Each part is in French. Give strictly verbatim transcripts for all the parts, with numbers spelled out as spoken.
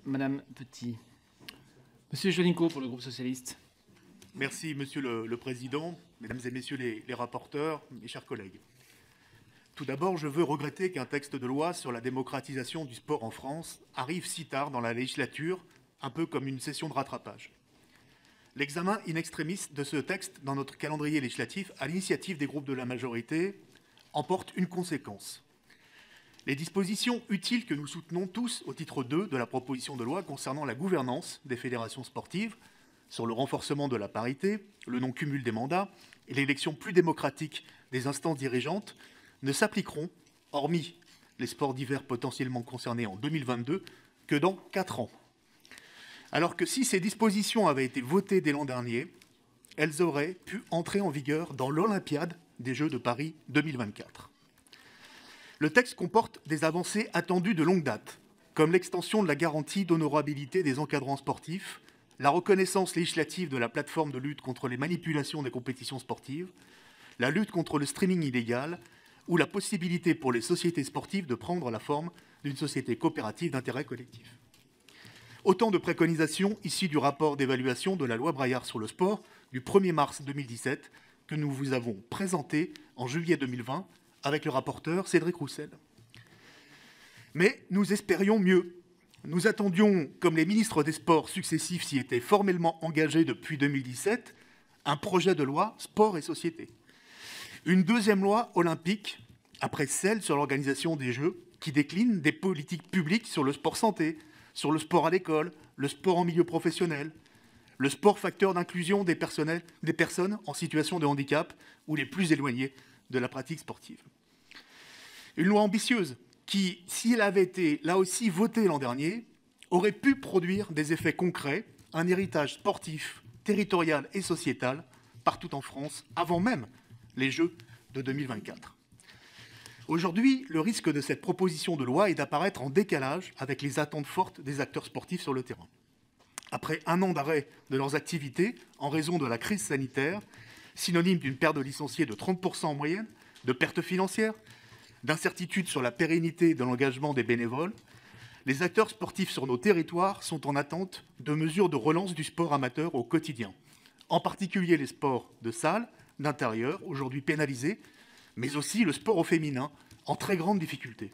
Madame Petit. Monsieur Juanico pour le groupe socialiste. Merci, Monsieur le, le Président, Mesdames et Messieurs les, les rapporteurs, mes chers collègues. Tout d'abord, je veux regretter qu'un texte de loi sur la démocratisation du sport en France arrive si tard dans la législature, un peu comme une session de rattrapage. L'examen in extremis de ce texte dans notre calendrier législatif, à l'initiative des groupes de la majorité, emporte une conséquence. Les dispositions utiles que nous soutenons tous au titre deux de la proposition de loi concernant la gouvernance des fédérations sportives, sur le renforcement de la parité, le non-cumul des mandats et l'élection plus démocratique des instances dirigeantes ne s'appliqueront, hormis les sports d'hiver potentiellement concernés en deux mille vingt-deux, que dans quatre ans. Alors que si ces dispositions avaient été votées dès l'an dernier, elles auraient pu entrer en vigueur dans l'Olympiade des Jeux de Paris deux mille vingt-quatre. Le texte comporte des avancées attendues de longue date, comme l'extension de la garantie d'honorabilité des encadrants sportifs, la reconnaissance législative de la plateforme de lutte contre les manipulations des compétitions sportives, la lutte contre le streaming illégal ou la possibilité pour les sociétés sportives de prendre la forme d'une société coopérative d'intérêt collectif. Autant de préconisations issues du rapport d'évaluation de la loi Braillard sur le sport du premier mars deux mille dix-sept que nous vous avons présenté en juillet deux mille vingt avec le rapporteur Cédric Roussel. Mais nous espérions mieux. Nous attendions, comme les ministres des Sports successifs s'y étaient formellement engagés depuis deux mille dix-sept, un projet de loi sport et société. Une deuxième loi olympique, après celle sur l'organisation des Jeux, qui décline des politiques publiques sur le sport santé, sur le sport à l'école, le sport en milieu professionnel, le sport facteur d'inclusion des, des personnes en situation de handicap ou les plus éloignées de la pratique sportive. Une loi ambitieuse qui, si elle avait été là aussi votée l'an dernier, aurait pu produire des effets concrets, un héritage sportif, territorial et sociétal partout en France, avant même les Jeux de deux mille vingt-quatre. Aujourd'hui, le risque de cette proposition de loi est d'apparaître en décalage avec les attentes fortes des acteurs sportifs sur le terrain. Après un an d'arrêt de leurs activités en raison de la crise sanitaire, synonyme d'une perte de licenciés de trente pour cent en moyenne, de pertes financières, d'incertitudes sur la pérennité de l'engagement des bénévoles, les acteurs sportifs sur nos territoires sont en attente de mesures de relance du sport amateur au quotidien, en particulier les sports de salle, d'intérieur, aujourd'hui pénalisés, mais aussi le sport au féminin, en très grande difficulté.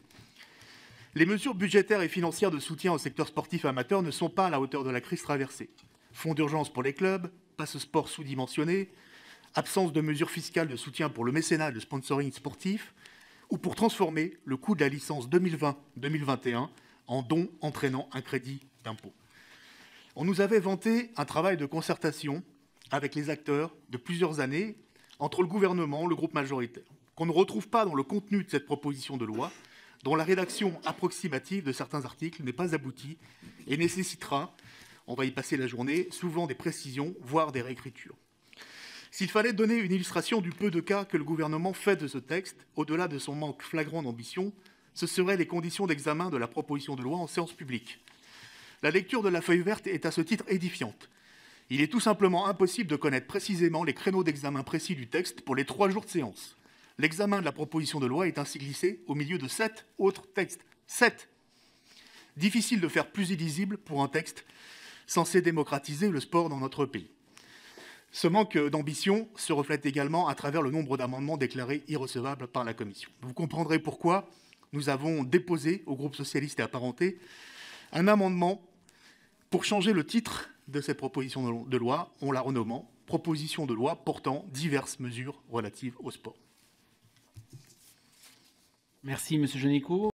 Les mesures budgétaires et financières de soutien au secteur sportif amateur ne sont pas à la hauteur de la crise traversée. Fonds d'urgence pour les clubs, passe-sport sous-dimensionné, absence de mesures fiscales de soutien pour le mécénat et le sponsoring sportif, ou pour transformer le coût de la licence deux mille vingt deux mille vingt et un en don entraînant un crédit d'impôt. On nous avait vanté un travail de concertation avec les acteurs de plusieurs années entre le gouvernement et le groupe majoritaire, qu'on ne retrouve pas dans le contenu de cette proposition de loi, dont la rédaction approximative de certains articles n'est pas aboutie et nécessitera, on va y passer la journée, souvent des précisions, voire des réécritures. S'il fallait donner une illustration du peu de cas que le gouvernement fait de ce texte, au-delà de son manque flagrant d'ambition, ce seraient les conditions d'examen de la proposition de loi en séance publique. La lecture de la feuille verte est à ce titre édifiante. Il est tout simplement impossible de connaître précisément les créneaux d'examen précis du texte pour les trois jours de séance. L'examen de la proposition de loi est ainsi glissé au milieu de sept autres textes. Sept. Difficile de faire plus illisible pour un texte censé démocratiser le sport dans notre pays. Ce manque d'ambition se reflète également à travers le nombre d'amendements déclarés irrecevables par la Commission. Vous comprendrez pourquoi nous avons déposé au groupe socialiste et apparenté un amendement pour changer le titre de cette proposition de loi en la renommant « Proposition de loi portant diverses mesures relatives au sport ». Merci, Monsieur Juanico.